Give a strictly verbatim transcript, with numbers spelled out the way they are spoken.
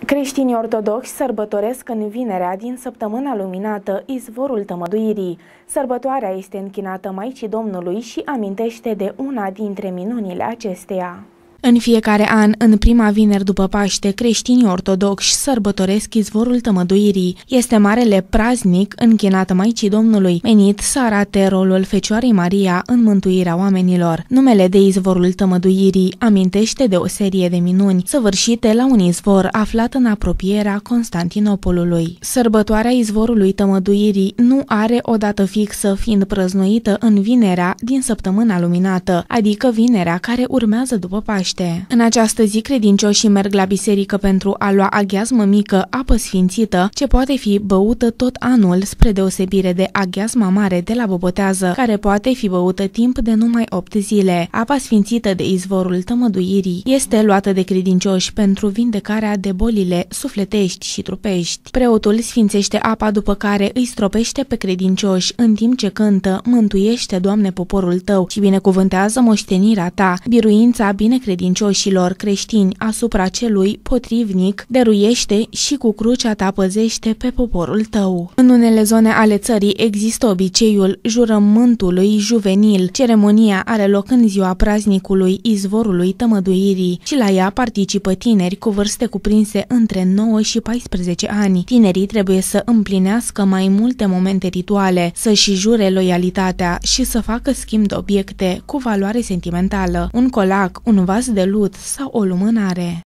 Creștinii ortodoxi sărbătoresc în vinerea din săptămâna luminată Izvorul Tămăduirii. Sărbătoarea este închinată Maicii Domnului și amintește de una dintre minunile acesteia. În fiecare an, în prima vineri după Paște, creștinii ortodoxi sărbătoresc Izvorul Tămăduirii. Este marele praznic închinat Maicii Domnului, menit să arate rolul Fecioarei Maria în mântuirea oamenilor. Numele de Izvorul Tămăduirii amintește de o serie de minuni săvârșite la un izvor aflat în apropierea Constantinopolului. Sărbătoarea Izvorului Tămăduirii nu are o dată fixă, fiind prăznuită în vinerea din săptămâna luminată, adică vinerea care urmează după Paște. În această zi, credincioșii merg la biserică pentru a lua aghiazmă mică, apă sfințită, ce poate fi băută tot anul, spre deosebire de aghiazma mare de la bobotează, care poate fi băută timp de numai opt zile. Apa sfințită de Izvorul Tămăduirii este luată de credincioși pentru vindecarea de bolile sufletești și trupești. Preotul sfințește apa, după care îi stropește pe credincioși în timp ce cântă: Mântuiește, Doamne, poporul Tău și binecuvântează moștenirea Ta, biruința binecredincioșilor creștini asupra celui potrivnic, dăruiește și cu crucea Ta păzește pe poporul Tău. În unele zone ale țării există obiceiul jurământului juvenil. Ceremonia are loc în ziua praznicului Izvorului Tămăduirii și la ea participă tineri cu vârste cuprinse între nouă și paisprezece ani. Tinerii trebuie să împlinească mai multe momente rituale, să-și jure loialitatea și să facă schimb de obiecte cu valoare sentimentală, un colac, un vas de lut sau o lumânare.